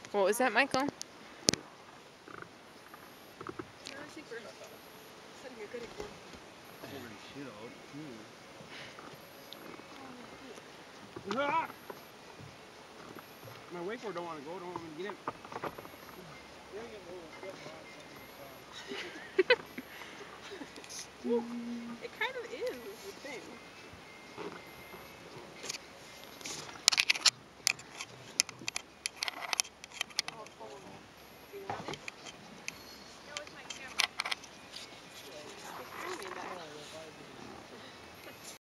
What was that, Michael? My wakeboard don't want to go, don't want me to get in. It kind of is the thing.